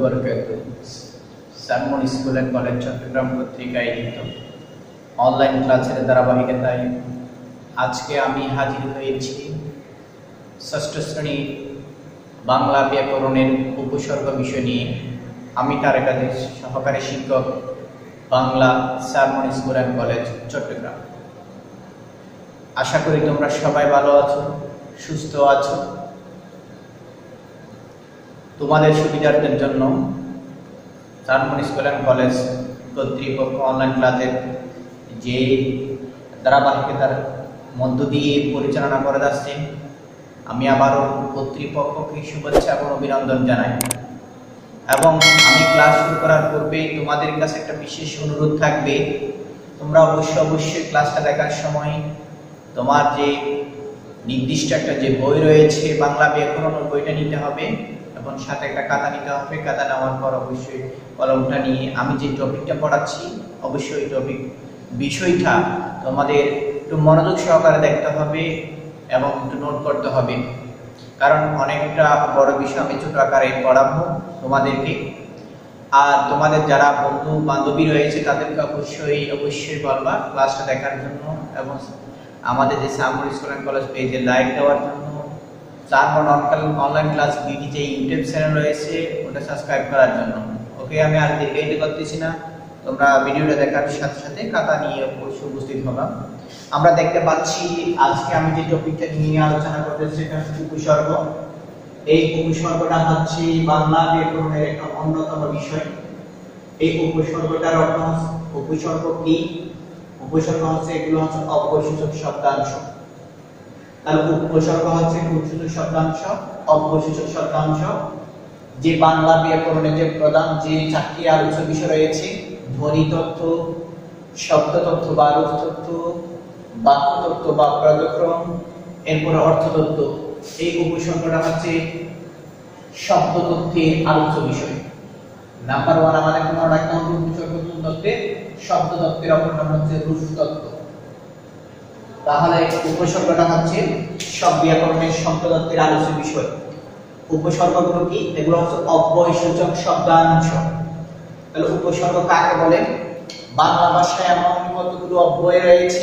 বারাকাতুহু। Salman school and college Chattogram কর্তৃক আয়োজিত অনলাইন ক্লাসের ধারাবাহিকতায় আজকে আমি হাজির হয়েছি ষষ্ঠ শ্রেণীর বাংলা ব্যাকরণের উপসর্গ বিষয় নিয়ে। আমি তারেক আদিস, সহকারী শিক্ষক, Bangla Salman school and college Chattogram. আশা করি তোমরা সবাই ভালো আছো, সুস্থ আছো। তোমাদের সুবিধার্থের জন্য সালমন স্কুল এন্ড কলেজ কর্তৃপক্ষ অনলাইন ক্লাসের যে ধারাবাহিকতার মধ্য দিয়ে পরিচালনা করে যাচ্ছে, আমি আবারও কর্তৃপক্ষকে শুভেচ্ছা এবং অভিনন্দন জানাই। এবং আমি ক্লাস শুরু করার পূর্বে তোমাদের কাছে একটা বিশেষ অনুরোধ থাকবে, তোমরা অবশ্যই ক্লাসটা দেখার সময় তোমার যে নির্দিষ্ট একটা যে বই রয়েছে বাংলা ব্যাকরণ, বইটা নিতে হবে এবং সাথে একটা খাতা নিতে হবে। খাতা নেওয়ার পর অবশ্যই কলমটা নিয়ে আমি যে টপিকটা পড়াচ্ছি অবশ্যই টপিক বিষয়টা তোমাদের একটু মনোযোগ সহকারে দেখতে হবে এবং একটু নোট করতে হবে, কারণ অনেকটা বড় বিষয় আমি ছোট আকারে পড়াবো তোমাদেরকে। আর তোমাদের যারা বন্ধু বান্ধবী রয়েছে তাদেরকে অবশ্যই বলবা ক্লাসটা দেখার জন্য এবং আমাদের যে সালমন স্কুল এন্ড কলেজ পেজে লাইক দেওয়ার জন্য, সালমন অনলাইন ক্লাস বিডি যে ইউটিউব চ্যানেল রয়েছে ওটা সাবস্ক্রাইব করার জন্য। ওকে, আমি আর দেখাইতে করতেছি না, তোমরা ভিডিওটা দেখার সাথে সাথে খাতা নিয়ে অবশ্যই উপস্থিত হবা। আমরা দেখতে পাচ্ছি আজকে আমি যে টপিকটা নিয়ে আলোচনা করতেছি সেটা হচ্ছে উপসর্গ। এই উপসর্গটা হচ্ছে বাংলা ব্যাকরণের একটা অন্যতম বিষয়। এই উপসর্গটার অর্থ, উপসর্গ কি? উপসর্গ হচ্ছে এগুলো হচ্ছে অব্যয়সূচক শব্দাংশ। তাহলে উপসর্গ হচ্ছে সূচক শব্দাংশ, অব্যয়সূচক শব্দাংশ। যে বাংলা ব্যাকরণের যে প্রধান যে চারটি আলোচ্য বিষয় রয়েছে, ধ্বনি তত্ত্ব, শব্দ তত্ত্ব বা রূপ তত্ত্ব, বাক্য তত্ত্ব বা পদক্রম, এরপরে অর্থ তত্ত্ব। এই উপসর্গটা হচ্ছে শব্দ তত্ত্বের আলোচ্য বিষয়। নাম্বার 1 আমাদের মনে রাখতে হবে উপসর্গ তত্ত্বের, শব্দ তত্ত্বের অপর নাম হচ্ছে রূপ তত্ত্ব। তাহলে উপসর্গটা হচ্ছে সব ব্যাকরণের শব্দ তত্ত্বের আলোচ্য বিষয়। উপসর্গগুলো কি? এগুলো হচ্ছে অব্যয়সূচক শব্দাংশ। তাহলে উপসর্গ কাকে বলে? বাংলা ভাষায় এমন কতগুলো অব্যয় রয়েছে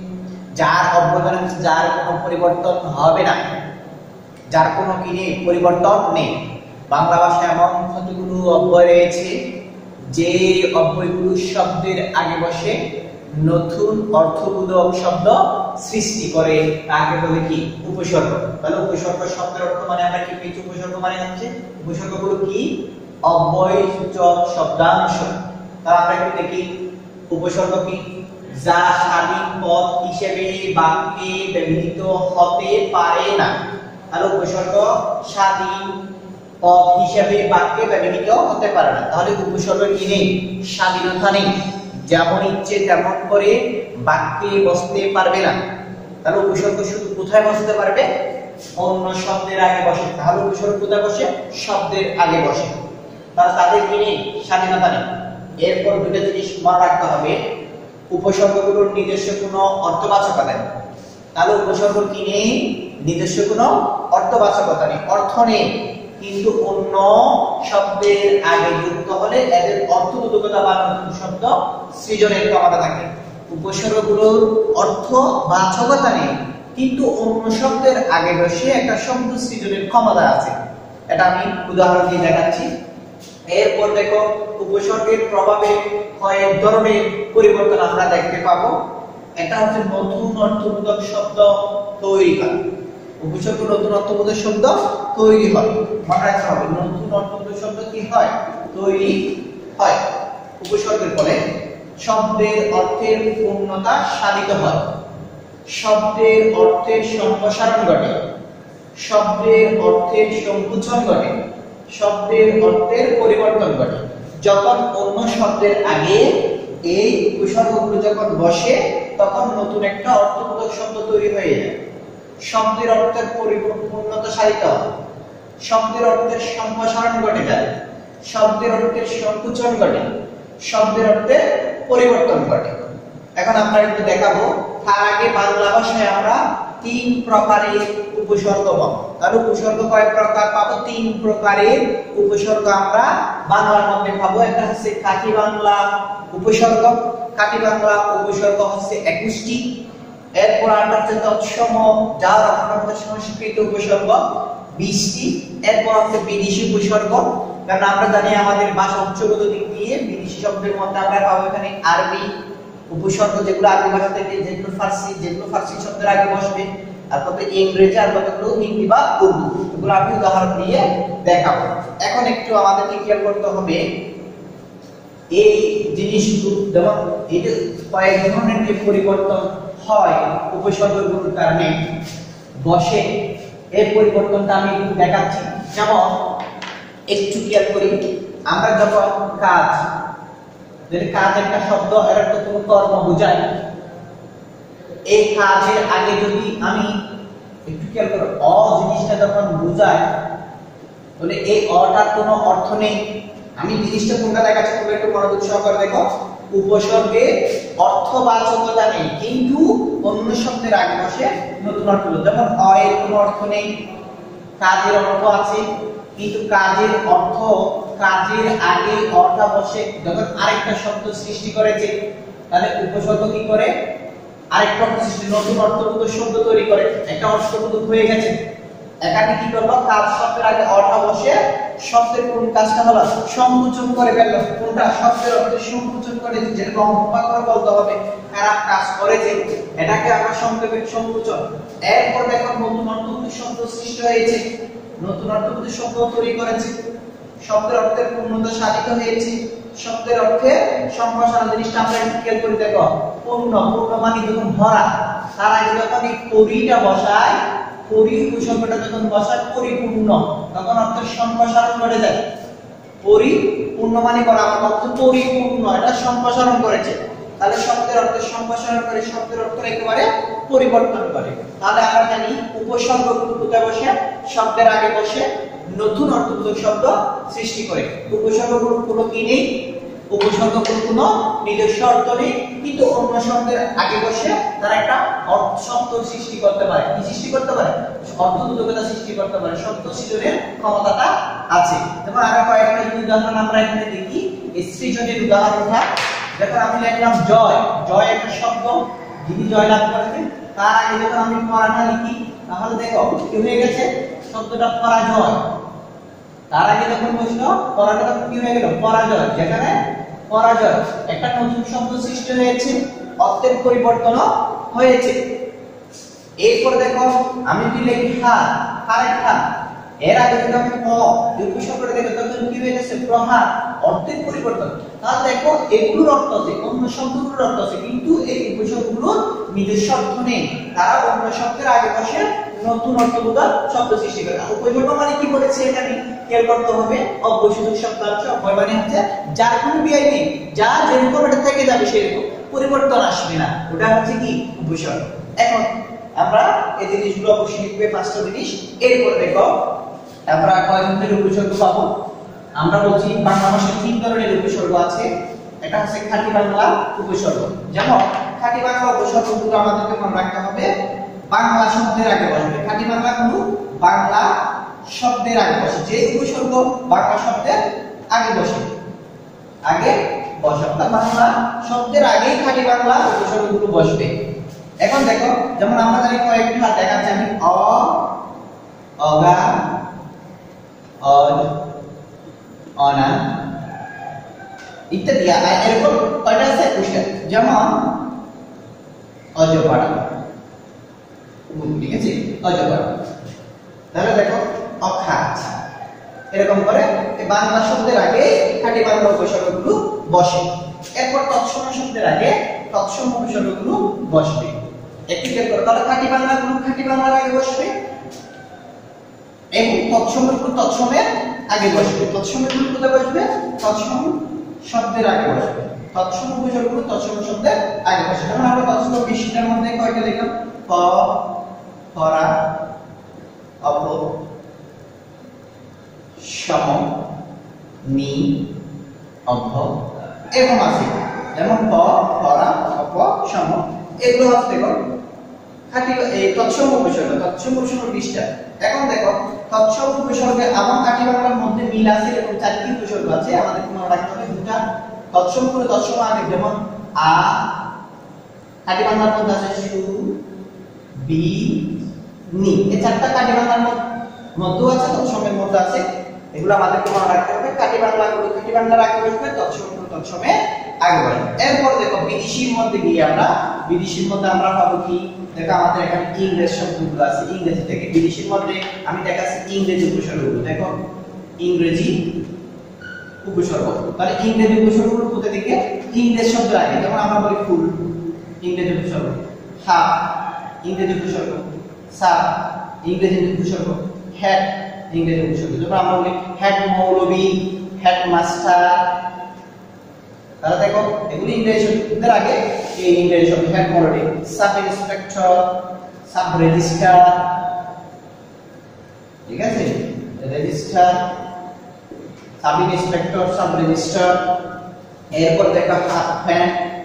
যার অব্যয় মানে যার কোনো পরিবর্তন হবে না, যার কোনো কি নেই, পরিবর্তন নেই। বাংলা ভাষায় এমন কতগুলো অব্যয় রয়েছে যে অব্যয়গুলো শব্দের আগে বসে নতুন অর্থবোধক শব্দ সৃষ্টি করে, তাকে বলে কি? উপসর্গ। তাহলে উপসর্গ শব্দের অর্থ মানে আমরা কি পেয়েছি? উপসর্গ মানে হচ্ছে উপসর্গগুলো কি? অব্যয়সূচক শব্দাংশ। তাহলে আমরা একটু দেখি উপসর্গ কি? যা স্বাধীন পদ হিসেবে বাক্যে ব্যবহৃত হতে পারে না। তাহলে উপসর্গ স্বাধীন পদ হিসেবে বাক্যে ব্যবহৃত হতে পারে না। তাহলে উপসর্গ কি নেই? স্বাধীনতা নেই, যেমন ইচ্ছে তেমন করে বাক্যে বসতে পারবে না। তাহলে উপসর্গ শুধু কোথায় বসতে পারবে? অন্য শব্দের আগে বসে। তাহলে উপসর্গ কোথায় বসে? শব্দের আগে বসে। তাহলে তাদের কি নেই? স্বাধীনতা নেই। এরপর দুটো জিনিস মনে রাখতে হবে, উপসর্গগুলোর নিজস্ব কোনো অর্থবাচকতা নেই। তাহলে উপসর্গ কি নেই? নিজস্ব কোনো অর্থবাচকতা নেই, অর্থ নেই, কিন্তু অন্য শব্দের আগে যুক্ত হলে এদের অর্থবোধকতা বা নতুন শব্দ সৃজনের ক্ষমতা থাকে। উপসর্গগুলোর অর্থবাচকতা নেই, কিন্তু অন্য শব্দের আগে বসে একটা শব্দ সৃজনের ক্ষমতা আছে। এটা আমি উদাহরণ দিয়ে দেখাচ্ছি। এরপর দেখো, উপসর্গের প্রভাবে কয়েক ধরনের পরিবর্তন আমরা দেখতে পাবো। এটা হচ্ছে নতুন অর্থবোধক শব্দ তৈরি হয়। উপসর্গ নতুন অর্থবোধক শব্দ তৈরি হয়, মনে রাখতে হবে। নতুন অর্থবোধক শব্দ কি হয়? তৈরি হয়। উপসর্গের ফলে শব্দের অর্থের পূর্ণতা সাধিত হয়, শব্দের অর্থের সম্প্রসারণ ঘটে, শব্দের অর্থের সংকুচন ঘটে, শব্দের অর্থের পরিবর্তন ঘটে। যখন অন্য শব্দের আগে এই উপসর্গগুলো যখন বসে তখন নতুন একটা অর্থবোধক শব্দ তৈরি হয়ে যায়। শব্দের অর্থের পূর্ণতা সাধিত হয়, শব্দের অর্থের সম্প্রসারণ ঘটে যায়, শব্দের অর্থের সংকুচন ঘটে, শব্দের অর্থের পরিবর্তন ঘটে। এখন আমরা একটু দেখাবো তার আগে বাংলা ভাষায় আমরা 3 প্রকারের উপসর্গ পাবো। তার উপসর্গ কয় প্রকার পাবো? 3 প্রকারের উপসর্গ আমরা বাংলার মধ্যে পাবো। একটা হচ্ছে খাঁটি বাংলা উপসর্গ, খাঁটি বাংলা উপসর্গ হচ্ছে 21টি। এরপর আমরা হচ্ছে তৎসম যার অর্থ সংস্কৃত উপসর্গ 20টি। এরপর হচ্ছে বিদেশি উপসর্গ, কারণ আমরা জানি আমাদের ভাষা উচ্চগত দিক দিয়ে বিদেশি শব্দের মধ্যে আমরা পাবো এখানে আরবি উপসর্গ, যেগুলো আরবি ভাষা থেকে, যেগুলো ফার্সি শব্দের আগে বসবে, আর কত ইংরেজি আর কতগুলো হিন্দি বা উর্দু, এগুলো আমি উদাহরণ দিয়ে দেখাবো। এখন একটু আমাদেরকে খেয়াল করতে হবে এই জিনিসগুলো, যেমন এই যে কয়েক ধরনের যে পরিবর্তন হয় উপসর্গগুলোর কারণে বসে, এর পরিবর্তনটা আমি একটু দেখাচ্ছি। যেমন একটু খেয়াল করি, আমরা যখন কাজ, যদি কাজ একটা শব্দ, এটা তো কোনো কর্ম বোঝায়, এই কাজের আগে যদি আমি একটু খেয়াল করো অ জিনিসটা যখন বোঝায়, তাহলে এই অটার কোনো অর্থ নেই। আমি জিনিসটা কোনটা দেখাচ্ছি তোমরা একটু মনোযোগ সহকারে দেখো। উপসর্গে অর্থবাচকতা নেই, কিন্তু অন্য শব্দের আগে বসে নতুন অর্থ। যেমন অ এর কোনো অর্থ নেই, কাজের অর্থ আছে, কিন্তু কাজের অর্থ, কাজের আগে অটা বসে যখন আরেকটা শব্দ সৃষ্টি করেছে, তাহলে উপসর্গ কি করে? আরেকটা অর্থ সৃষ্টি, নতুন অর্থবোধক শব্দ তৈরি করে, একটা অর্থবোধক হয়ে গেছে। এখানে কি করলো? কাজ শব্দের আগে অটা বসে শব্দের কোন কাজটা হলো? সংকোচন করে ফেললো। কোনটা? শব্দের অর্থ সংকোচন করে, যেটা লম্বা করে বলতে হবে খারাপ কাজ করেছে, এটাকে আমরা সংক্ষেপে সংকোচন। এরপর দেখো নতুন অর্থবোধক শব্দ সৃষ্টি হয়েছে, নতুন অর্থবোধক শব্দ তৈরি করেছে, শব্দের অর্থের পূর্ণতা সাধিত হয়েছে, শব্দের অর্থে সম্প্রসারণ। জিনিসটা আমরা একটু খেয়াল করে দেখো, পূর্ণ মানে যখন ভরা, তার আগে যখন এই পরিটা বসায়, পরি উপসর্গটা যখন বসায় পরিপূর্ণ, তখন অর্থের সম্প্রসারণ ঘটে যায়। পরিপূর্ণ মানে করা, অর্থ পরিপূর্ণ, এটা সম্প্রসারণ করেছে, তাহলে শব্দের অর্থের সম্প্রসারণ করে, শব্দের অর্থ একেবারে পরিবর্তন করে। তাহলে আমরা জানি উপসর্গগুলো কোথায় বসে? শব্দের আগে বসে নতুন অর্থবোধক শব্দ সৃষ্টি করে। উপসর্গগুলো কোনো কি নেই, উপসর্গগুলো কোনো নিজস্ব অর্থ নেই, কিন্তু অন্য শব্দের আগে বসে তারা একটা অর্থ শব্দ সৃষ্টি করতে পারে। কি সৃষ্টি করতে পারে? অর্থবোধকতা সৃষ্টি করতে পারে, শব্দ সৃজনের ক্ষমতাটা আছে। যেমন আরো কয়েকটা উদাহরণ আমরা এখানে দেখি, সৃজনের উদাহরণটা দেখো। আমি লিখলাম জয়, জয় একটা শব্দ, যিনি জয় লাভ করেছেন, তার আগে যখন আমি পরাটা লিখি, তাহলে দেখো কি হয়ে গেছে? শব্দটা পরাজয়। তার আগে যখন বসলো পরাটা কি হয়ে গেল? পরাজয়। যেখানে পরাজয় একটা নতুন শব্দ সৃষ্টি হয়েছে, অর্থের পরিবর্তন হয়েছে। এরপর দেখো আমি যদি লিখি হার, হারের হার, এর আগে যদি আমি উপসর্গটা দেখো, তখন কি হয়ে গেছে? প্রহার, অর্থের পরিবর্তন। তাহলে দেখো এগুলোর অর্থ আছে, অন্য শব্দগুলোর অর্থ আছে, কিন্তু এই উপসর্গগুলোর নিজস্ব অর্থ নেই, তারা অন্য শব্দের আগে বসে নতুন অর্থবোধক শব্দ সৃষ্টি করে। উপসর্গ মানে কি বলেছে এখানে খেয়াল করতে হবে, অবৈশিষ্ট্য শব্দ আছে। অব্যয় মানে হচ্ছে যার কোনো বিয়াই নেই, যা যেরকম এটা থেকে যাবে সেরকম, পরিবর্তন আসবে না, ওটা হচ্ছে কি? উপসর্গ। এখন আমরা এই জিনিসগুলো অবশ্যই লিখবে, 5টা জিনিস। এরপর দেখো আমরা কয় ধরনের উপসর্গ পাবো। আমরা বলছি বাংলা ভাষায় 3 ধরনের উপসর্গ আছে। এটা হচ্ছে খাঁটি বাংলা উপসর্গ। যেমন খাঁটি বাংলা উপসর্গগুলো আমাদেরকে মনে রাখতে হবে বাংলা শব্দের আগে বসবে। খাঁটি বাংলা কোন? বাংলা শব্দের আগে বসে, যে উপসর্গ বাংলা শব্দের আগে বসে, আগে বসে, বাংলা শব্দের আগেই খাঁটি বাংলা উপসর্গগুলো বসবে। এখন দেখো, যেমন আমরা জানি কয়েকটা দেখাচ্ছি আমি, অ, অগা, অজ, অনা ইত্যাদি। এরকম কয়টা আছে? 20টা। যেমন অজপাড়া, ঠিক আছে? অজপাড়া। তাহলে দেখো অখাত, এরকম করে বাংলা শব্দের আগে খাঁটি বাংলা উপসর্গগুলো বসে। এরপর তৎসম শব্দের আগে তৎসম উপসর্গগুলো বসবে। একটু খেয়াল করো, তাহলে খাঁটি বাংলাগুলো খাঁটি বাংলার আগে বসবে এবং তৎসমগুলো তৎসমের আগে বসবে। তৎসমগুলো কোথায় বসবে? তৎসম শব্দের আগে বসবে। তৎসম উপসর্গগুলো তৎসম শব্দের আগে বসবে। যেমন আমরা তৎসম 20টার মধ্যে কয়টা লিখলাম? প, পরা, অপ, সম, নি, অভ, এরকম আছে। যেমন প, পরা, অপ, সম, এগুলো হচ্ছে দেখো খাঁটি এই তৎসম উপসর্গ 20টা। এখন দেখো তৎসম উপসর্গে আমার খাঁটি বাংলার মধ্যে মিল আছে এবং 4টি উপসর্গ আছে, আমাদের মনে রাখতে হবে দুটা তৎসম করে তৎসম আগে, যেমন আ খাঁটি বাংলার মধ্যে আছে সু, বি, নি, এই 4টা খাঁটি বাংলার মধ্যে আছে, তৎসমের মধ্যে আছে। এগুলো আমাদেরকে মনে রাখতে হবে। খাঁটি বাংলাগুলো খাঁটি বাংলার আগে বসবে, তৎসমে আগে বসবে। এরপর দেখো বিদেশির মধ্যে গিয়ে বিদেশির মধ্যে আমরা পাবো কি, দেখো আমাদের এখানে ইংরেজি শব্দগুলো আছে, ইংরেজি থেকে বিদেশির মধ্যে আমি দেখাচ্ছি ইংরেজি উপসর্গগুলো। দেখো ইংরেজি উপসর্গ, তাহলে ইংরেজি উপসর্গগুলো কোথা থেকে, ইংরেজি শব্দের আগে, যেমন আমরা বলি ফুল, ইংরেজি উপসর্গ, হাফ ইংরেজি উপসর্গ, সাব ইংরেজি উপসর্গ, হেড ইংরেজি উপসর্গ। যেমন আমরা বলি হেড মৌলবী, হেড মাস্টার, তাহলে দেখো এগুলি ইংরেজি শব্দের আগে, এই ইংরেজি শব্দ হেড মৌলবী, সাব ইন্সপেক্টর, সাব রেজিস্ট্রার, ঠিক আছে, registrar, sub inspector, sub registrar. এরপর দেখো হাফ ফ্যান,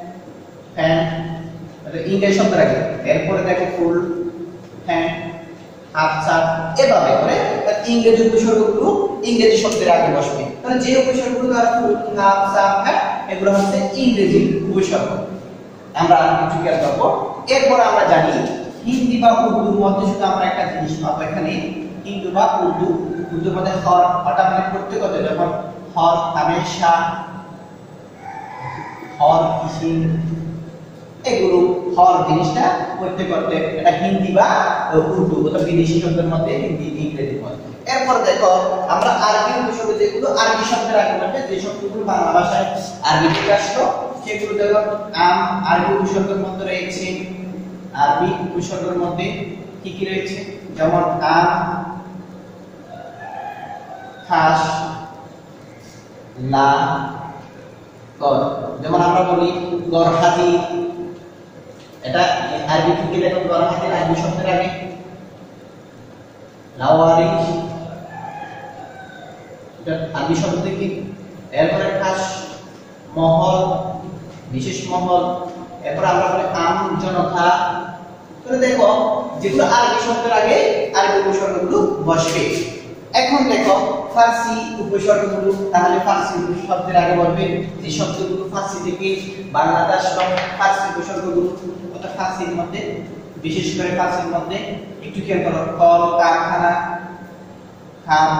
এটা ইংরেজি শব্দের আগে। এরপরে দেখো ফুল, ফ্যান, হাফ সাব, এভাবে করে ইংরেজি উপসর্গগুলো ইংরেজি শব্দের আগে বসবে। তাহলে যে উপসর্গগুলো দ্বারা ফুল, হাফ সাব, ফ্যান এগুলো হচ্ছে ইংরেজি উপসর্গ। আমরা কিছু খেয়াল করব। এরপর আমরা জানি হিন্দি বা উর্দুর মধ্যে শুধু আমরা একটা জিনিস পাবো এখানে, হিন্দি বা উর্দুর মধ্যে হর, হরটা মানে পড়তে কত, যখন হর হামেশা, হর কিসি, এগুলো হর জিনিসটা পড়তে করতে, এটা হিন্দি বা উর্দু অথবা বিদেশি শব্দের মধ্যে, হিন্দি ইংরেজি মধ্যে। এরপর দেখো আমরা আরবি উপসর্গ, যেগুলো আরবি শব্দের আগে বসে, যে শব্দগুলো বাংলা ভাষায় আরবি থেকে আসলো সেগুলো দেখো আরবি উপসর্গের মধ্যে রয়েছে। আরবি উপসর্গের মধ্যে কি কি রয়েছে, যেমন খাস, লা, কর। যেমন আমরা বলি গরহাতি, এটা আরবি থেকে দেখো গরহাতি আরবি শব্দের আগে। লাওয়ারি, এটা আরবি শব্দ থেকে। এরপরে খাস, মহল, বিশেষ মহল। এরপর আমরা বলি আম জনতা। তাহলে দেখো যেগুলো আরবি শব্দের আগে আরবি উপসর্গগুলো বসবে। এখন দেখো ফার্সি উপসর্গগুলো, তাহলে ফার্সি শব্দের আগে বলবে যে শব্দগুলো ফার্সি থেকে বাংলাতে আসলো, ফার্সি উপসর্গগুলো অর্থাৎ ফার্সির মধ্যে, বিশেষ করে ফার্সির মধ্যে একটু খেয়াল করো, কল কারখানা, খাম,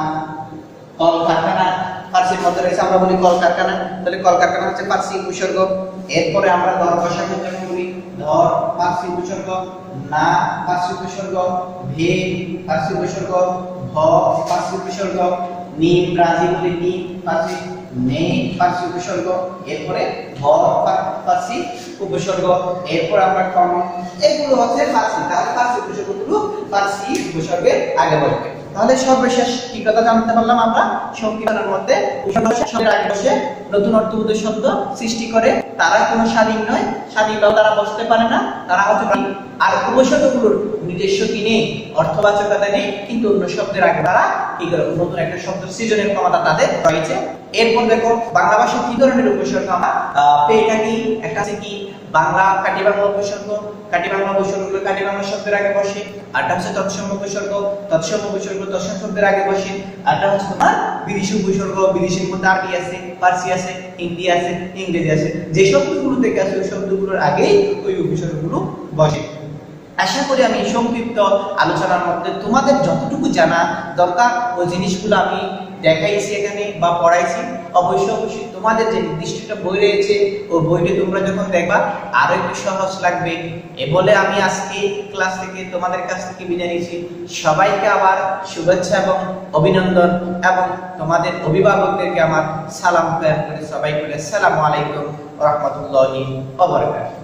কল কারখানা ফার্সির মধ্যে রয়েছে, আমরা বলি কল কারখানা, তাহলে কল কারখানা হচ্ছে ফার্সি উপসর্গ। এরপরে আমরা ধর বসাবো, যেমন বলি ধর ফার্সি উপসর্গ, না ফার্সি উপসর্গ, ভে ফার্সি উপসর্গ, ভ ফার্সি উপসর্গ, নি ব্রাজিল বলি নি ফার্সি, নে ফার্সি উপসর্গ। এরপরে ভ ফার্সি উপসর্গ। এরপর আমরা কর্ম, এগুলো হচ্ছে ফার্সি। তাহলে ফার্সি উপসর্গগুলো ফার্সি উপসর্গের আগে বলবে। তাহলে সর্বশেষ কি কথা জানতে পারলাম আমরা, সংকীর্ণের মধ্যে শব্দের আগে বসে নতুন অর্থবোধক শব্দ সৃষ্টি করে, তারা কোনো স্বাধীন নয়, স্বাধীনভাবে তারা বসতে পারে না, তারা হচ্ছে আর উপসর্গগুলোর নিজস্ব কি নেই, অর্থবাচকতা নেই, কিন্তু অন্য শব্দের আগে তারা কি করে নতুন একটা শব্দ সৃজনের ক্ষমতা তাদের রয়েছে। এরপর দেখো বাংলা ভাষায় কি ধরনের উপসর্গ আমরা পেয়ে থাকি, একটা আছে কি বাংলা খাঁটি বাংলা উপসর্গ, খাঁটি বাংলা উপসর্গগুলো খাঁটি বাংলা শব্দের আগে বসে। আরটা হচ্ছে তৎসম উপসর্গ, তৎসম উপসর্গ তৎসম শব্দের আগে বসে। আরটা হচ্ছে তোমার বিদেশি উপসর্গ, বিদেশির মধ্যে আরবি আছে, ফার্সি আছে, হিন্দি আছে, ইংরেজি আছে, যে শব্দগুলো থেকে আছে ওই শব্দগুলোর আগেই ওই উপসর্গগুলো বসে। আশা করি আমি সংক্ষিপ্ত আলোচনার মধ্যে তোমাদের যতটুকু জানা দরকার ওই জিনিসগুলো আমি দেখাইছি এখানে বা পড়াইছি। অবশ্যই তোমাদের যে নির্দিষ্ট একটা বই রয়েছে ওই বইটি তোমরা যখন দেখবা আরো একটু সহজ লাগবে। এ বলে আমি আজকে ক্লাস থেকে তোমাদের কাছ থেকে বিদায় নিচ্ছি। সবাইকে আবার শুভেচ্ছা এবং অভিনন্দন, এবং তোমাদের অভিভাবকদেরকে আমার সালাম প্রেরণ করে সবাই বলে আসসালামু আলাইকুম ওয়া রাহমাতুল্লাহি ওয়া বারাকাতুহু।